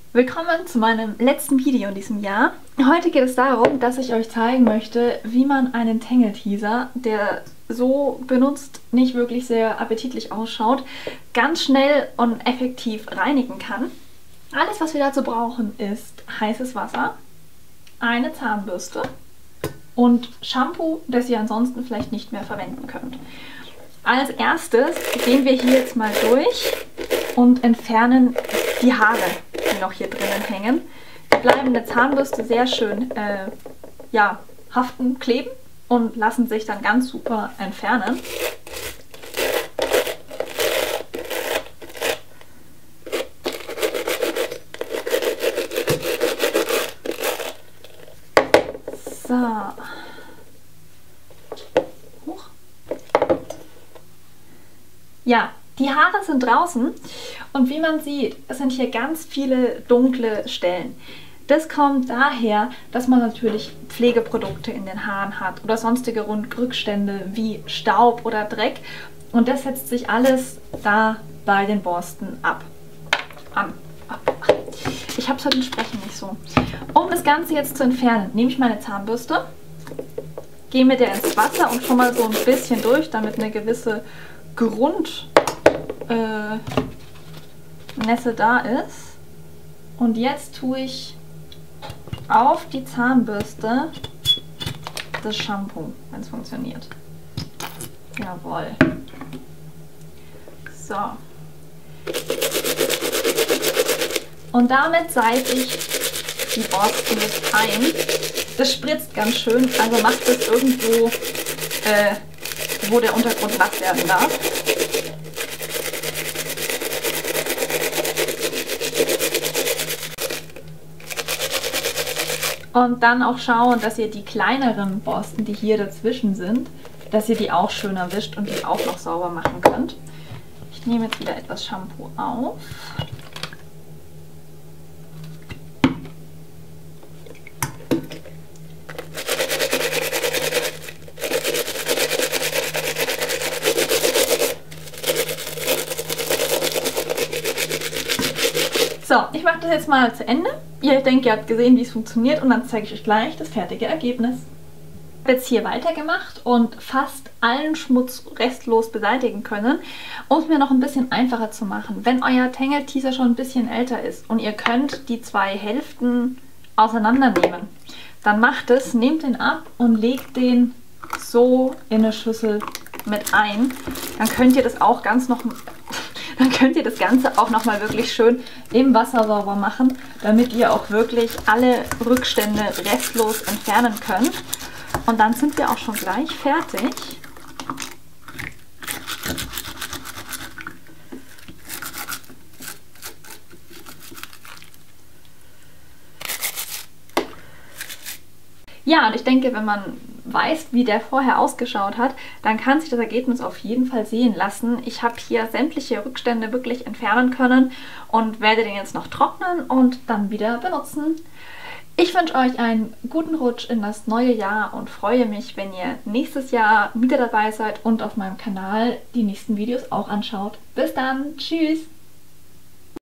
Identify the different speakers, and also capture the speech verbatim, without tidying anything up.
Speaker 1: Willkommen zu meinem letzten Video in diesem Jahr. Heute geht es darum, dass ich euch zeigen möchte, wie man einen Tangle-Teaser, der so benutzt nicht wirklich sehr appetitlich ausschaut, ganz schnell und effektiv reinigen kann. Alles, was wir dazu brauchen, ist heißes Wasser, eine Zahnbürste und Shampoo, das ihr ansonsten vielleicht nicht mehr verwenden könnt. Als erstes gehen wir hier jetzt mal durch und entfernen die Haare, die noch hier drinnen hängen. Die bleiben in der Zahnbürste sehr schön äh, ja, haften, kleben und lassen sich dann ganz super entfernen. So. Huch. Ja, die Haare sind draußen und wie man sieht, sind hier ganz viele dunkle Stellen. Das kommt daher, dass man natürlich Pflegeprodukte in den Haaren hat oder sonstige Rückstände wie Staub oder Dreck und das setzt sich alles da bei den Borsten ab. An. Ab. Ich habe es heute im Sprechen nicht so. Um das Ganze jetzt zu entfernen, nehme ich meine Zahnbürste, gehe mit der ins Wasser und schon mal so ein bisschen durch, damit eine gewisse Grund äh, Nässe da ist. Und jetzt tue ich auf die Zahnbürste das Shampoo, wenn es funktioniert. Jawohl. So. Und damit seife ich die Borsten mit ein. Das spritzt ganz schön, also macht es irgendwo, äh, wo der Untergrund nass werden darf. Und dann auch schauen, dass ihr die kleineren Borsten, die hier dazwischen sind, dass ihr die auch schön erwischt und die auch noch sauber machen könnt. Ich nehme jetzt wieder etwas Shampoo auf. So, ich mache das jetzt mal zu Ende. Ich denke, ihr habt gesehen, wie es funktioniert und dann zeige ich euch gleich das fertige Ergebnis. Ich habe jetzt hier weitergemacht und fast allen Schmutz restlos beseitigen können, um es mir noch ein bisschen einfacher zu machen. Wenn euer Tangle-Teaser schon ein bisschen älter ist und ihr könnt die zwei Hälften auseinandernehmen, dann macht es, nehmt den ab und legt den so in eine Schüssel mit ein. Dann könnt ihr das auch ganz noch... Dann könnt ihr das Ganze auch nochmal wirklich schön im Wasser sauber machen, damit ihr auch wirklich alle Rückstände restlos entfernen könnt. Und dann sind wir auch schon gleich fertig. Ja, und ich denke, wenn man weiß, wie der vorher ausgeschaut hat, dann kann sich das Ergebnis auf jeden Fall sehen lassen. Ich habe hier sämtliche Rückstände wirklich entfernen können und werde den jetzt noch trocknen und dann wieder benutzen. Ich wünsche euch einen guten Rutsch in das neue Jahr und freue mich, wenn ihr nächstes Jahr wieder dabei seid und auf meinem Kanal die nächsten Videos auch anschaut. Bis dann, tschüss!